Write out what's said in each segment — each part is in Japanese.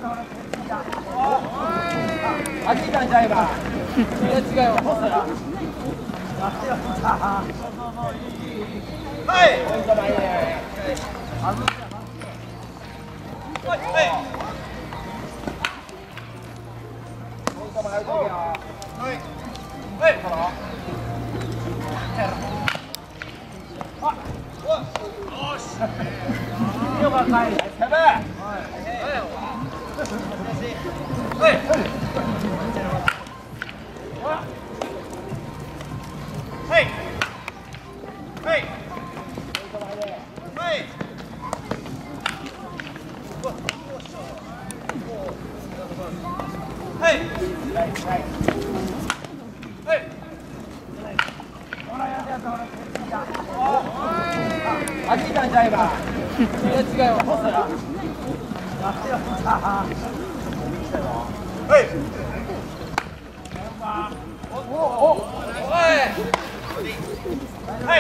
飽きたんちゃいば。違うわ。はい。ポイント前で。はい。ポイント前で。はい。はい。よし。よかった。攻め。はい。はい。はい。飽きたんちゃいば。違うわ。はい。はい。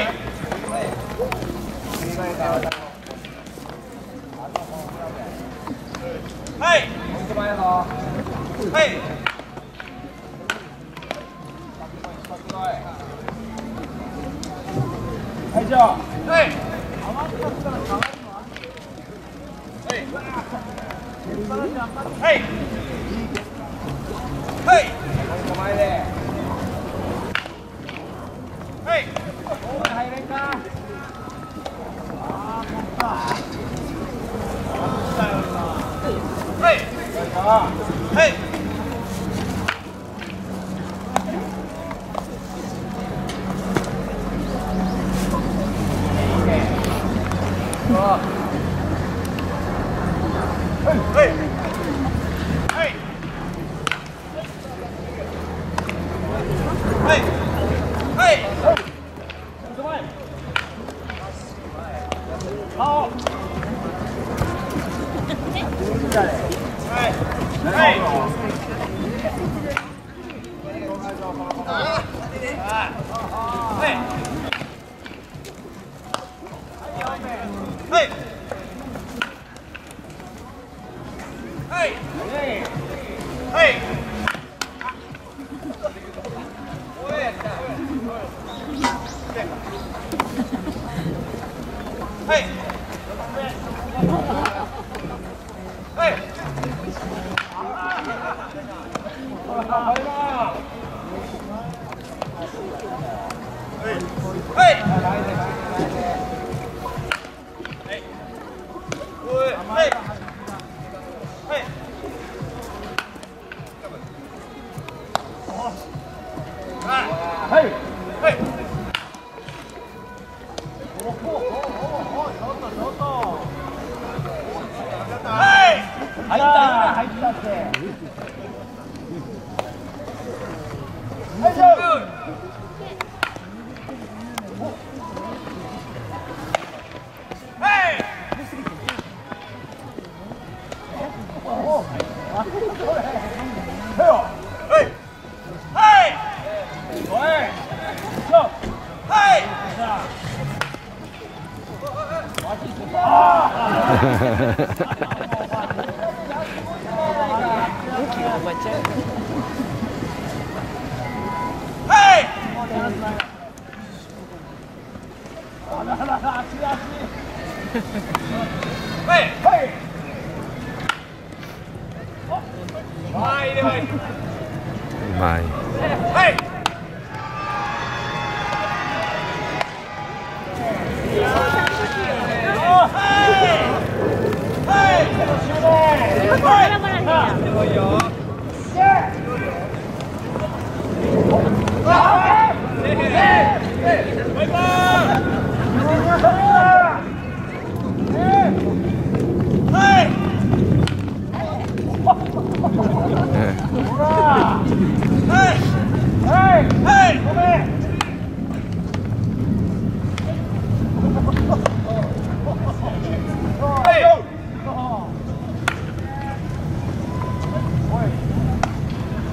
はい。はい。はい、じゃあ。はい。はい。はい。前で。はい。入れんか。ああ、取った。はい。はい。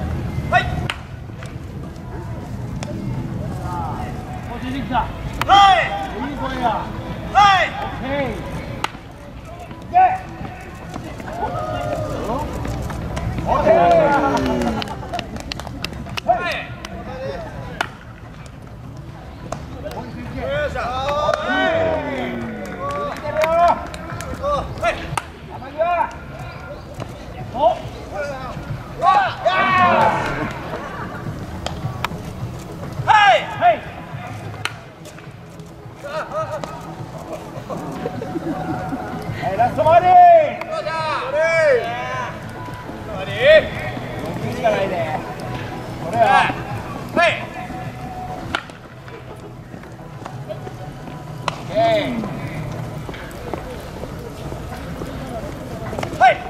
はい。 はい、ラスト回り。そうだ。回り。6しかないね。これは。はい。オッケー。はい。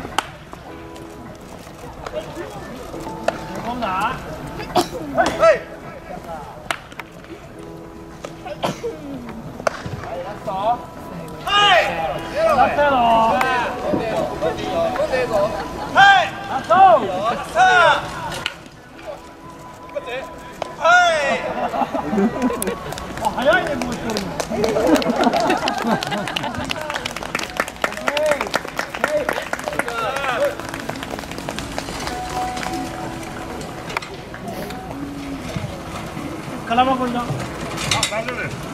こんな。はい。はい。ラスト。はい。ラストやろ。はい。ラスト。さあ。はい。あ、早いね、もう一人。空箱にな。あ、大丈夫です。